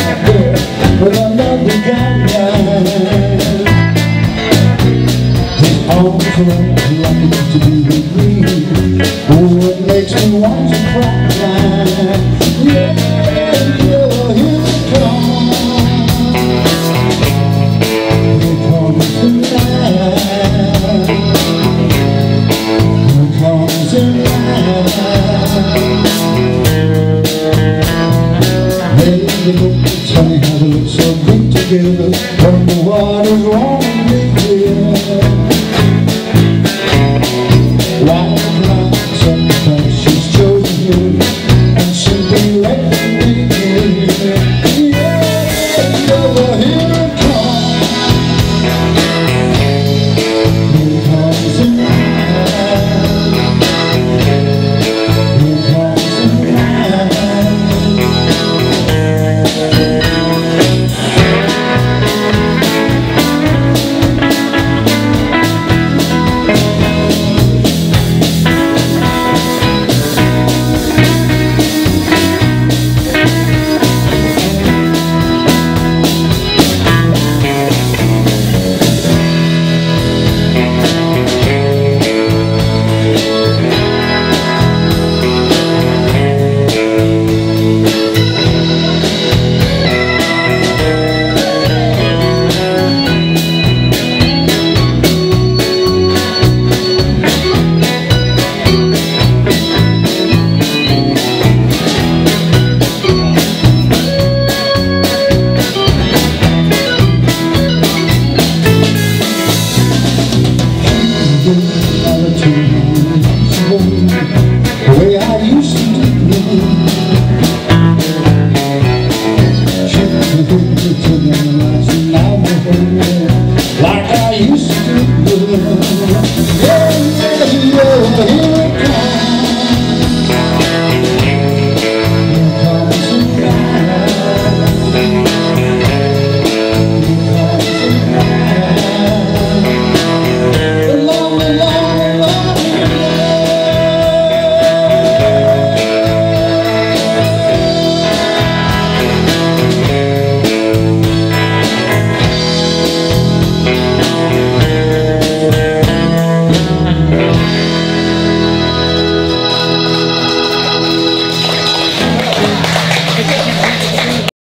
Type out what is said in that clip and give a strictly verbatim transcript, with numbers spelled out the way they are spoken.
with another guy. His arms around me like it used to be with me. Oh, it makes me want to cry. Yeah, yeah, here it comes. Here comes the night. Here comes the night. Hey, it's funny how they look so good together. Wonder what is wrong with me, yeah.